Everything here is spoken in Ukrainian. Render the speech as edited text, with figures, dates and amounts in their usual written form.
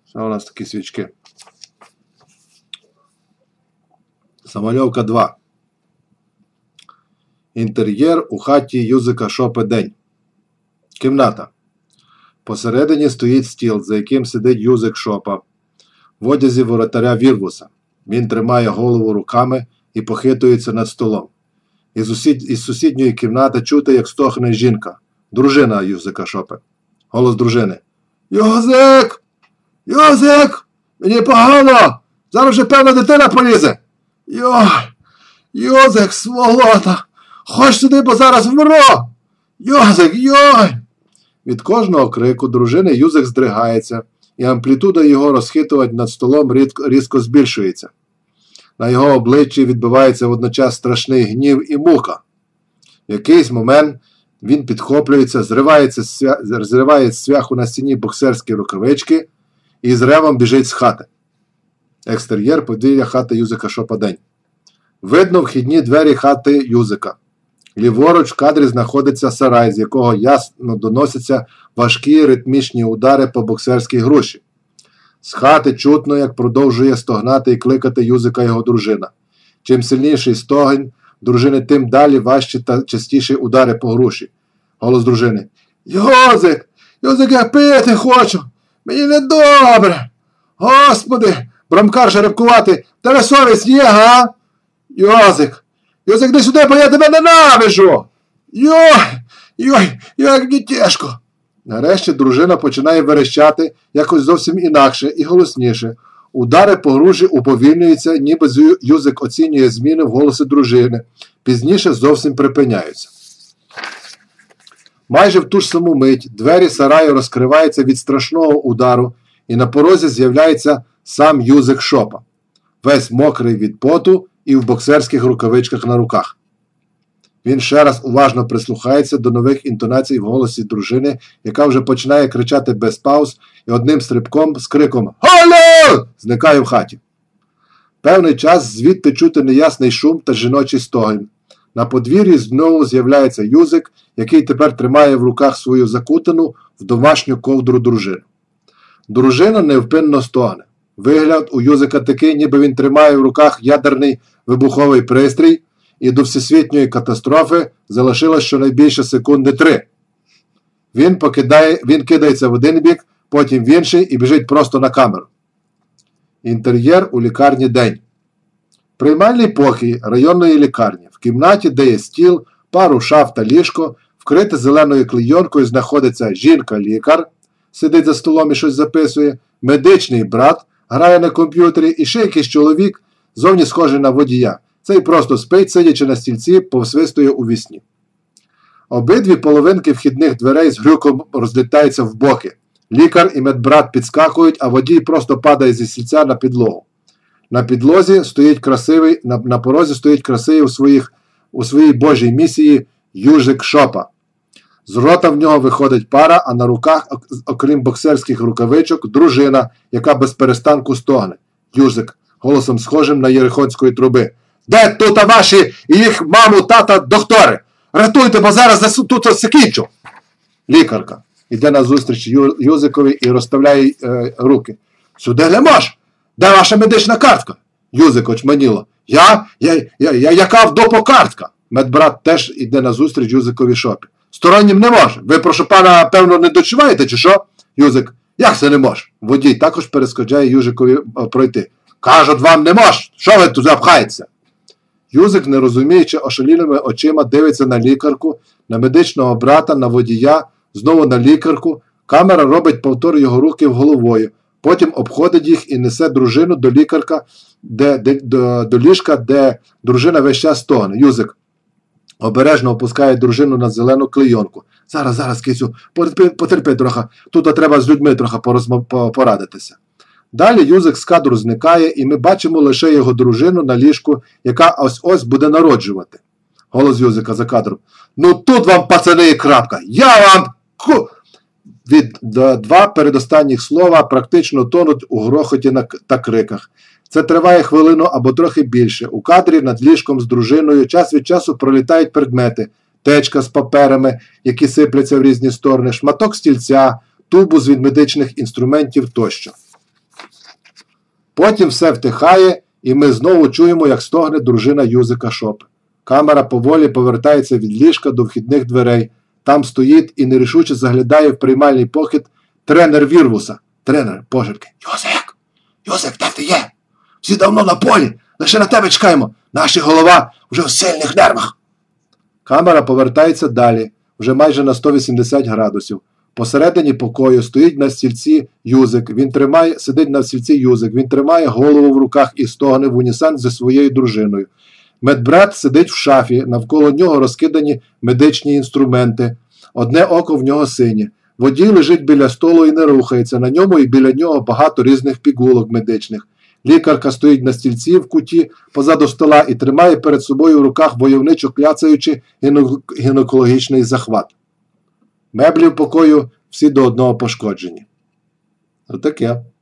Це у нас такі свічки. Замальовка 2. Інтер'єр у хаті Юзика Шопи день. Кімната. Посередині стоїть стіл, за яким сидить Юзик Шопа в одязі воротаря Вірвуса. Він тримає голову руками і похитується над столом. Із сусідньої кімнати чути, як стогне жінка. Дружина Юзика Шопи. Голос дружини. «Юзик! Юзик! Мені погано! Зараз вже певна дитина полізе! Юзик, сволота! Ходь сюди, бо зараз вмру! Юзик, йой!» Від кожного крику дружини Юзик здригається, і амплітуда його розхитувань над столом різко збільшується. На його обличчі відбивається водночас страшний гнів і мука. В якийсь момент він підхоплюється, зриває з цвяху на стіні боксерські рукавички і з ревом біжить з хати. Екстер'єр подвір'я хати Юзика Шопа день. Видно вхідні двері хати Юзика. Ліворуч в кадрі знаходиться сарай, з якого ясно доносяться важкі ритмічні удари по боксерській груші. З хати чутно, як продовжує стогнати і кликати Юзика його дружина. Чим сильніший стогін дружини, тим далі важчі та частіші удари по груші. Голос дружини. «Юзик! Юзик, я пити хочу! Мені недобре! Господи! Брамкар жеребкувати! Тебе совість є, га? Юзик! Юзик, йди сюди, бо я тебе ненавижу! Йой, як мені тяжко!» Нарешті дружина починає верещати якось зовсім інакше і голосніше. Удари по груші уповільнюються, ніби Юзик оцінює зміни в голосі дружини. Пізніше зовсім припиняються. Майже в ту ж саму мить двері сараю розкриваються від страшного удару, і на порозі з'являється сам Юзик Шопа, весь мокрий від поту і в боксерських рукавичках на руках. Він ще раз уважно прислухається до нових інтонацій в голосі дружини, яка вже починає кричати без пауз і одним стрибком з криком «Алло!» зникає в хаті. Певний час звідти чути неясний шум та жіночий стогін. На подвір'ї знову з'являється Юзик, який тепер тримає в руках свою закутану в домашню ковдру дружину. Дружина невпинно стогне. Вигляд у Юзика такий, ніби він тримає в руках ядерний вибуховий пристрій, і до всесвітньої катастрофи залишилось щонайбільше секунди 3. Він кидається в один бік, потім в інший і біжить просто на камеру. Інтер'єр у лікарні день. Приймальний покій районної лікарні. В кімнаті, де є стіл, пару шаф та ліжко, вкрите зеленою клейонкою знаходиться жінка-лікар, сидить за столом і щось записує, медичний брат, грає на комп'ютері і ще якийсь чоловік, зовні схожий на водія. Цей просто спить, сидячи на стільці, повсвистує у вісні. Обидві половинки вхідних дверей з грюком розлітаються в боки. Лікар і медбрат підскакують, а водій просто падає зі стільця на підлогу. На порозі стоїть красивий у своїй божій місії Юзик Шопа. З рота в нього виходить пара, а на руках, окрім боксерських рукавичок, дружина, яка без перестанку стогне. Юзик, голосом схожим на єрихонської труби. «Де тут ваші і їх маму, тата, доктори? Рятуйте, бо зараз тут закінчу!» Лікарка йде назустріч Юзикові і розставляє руки. «Сюди не можеш! Де ваша медична картка?» Юзик очманіло. Яка вдопокартка?» Медбрат теж йде назустріч Юзикові Шопі. «Стороннім не може. Ви, прошу пана, певно, не дочуваєте, чи що?» Юзик. «Як це не може?» Водій також перешкоджає Юзикові пройти. «Кажуть, вам не може! Що ви тут запхаєтеся?» Юзик, не розуміючи, ошалілими очима дивиться на лікарку, на медичного брата, на водія, знову на лікарку. Камера робить повтор його рухів головою. Потім обходить їх і несе дружину до до ліжка, де дружина весь час стогне. Юзик обережно опускає дружину на зелену клейонку. Зараз, кицю, потерпи трохи. Тут треба з людьми трохи порадитися. Далі Юзик з кадру зникає, і ми бачимо лише його дружину на ліжку, яка ось-ось буде народжувати. Голос Юзика за кадром. «Ну тут вам, пацани, і крапка! Я вам...» Два передостанніх слова практично тонуть у грохоті та криках. Це триває хвилину або трохи більше. У кадрі над ліжком з дружиною час від часу пролітають предмети. Течка з паперами, які сипляться в різні сторони, шматок стільця, тубус від медичних інструментів тощо. Потім все втихає, і ми знову чуємо, як стогне дружина Юзика Шопи. Камера поволі повертається від ліжка до вхідних дверей. Там стоїть і нерішуче заглядає в приймальний похід тренер Вірвуса. Тренер пошепки. Юзик! Юзик, де ти є? Всі давно на полі. Лише на тебе чекаємо. Наша голова вже в сильних нервах. Камера повертається далі, вже майже на 180 градусів. Посередині покою стоїть на стільці Юзик. Сидить на стільці Юзик. Він тримає голову в руках і стогне в унісон зі своєю дружиною. Медбрат сидить в шафі, навколо нього розкидані медичні інструменти. Одне око в нього синє. Водій лежить біля столу і не рухається. На ньому і біля нього багато різних пігулок медичних. Лікарка стоїть на стільці в куті позаду стола і тримає перед собою в руках войовничо кляцаючи гінекологічний захват. Меблі в покою всі до одного пошкоджені. Отаке.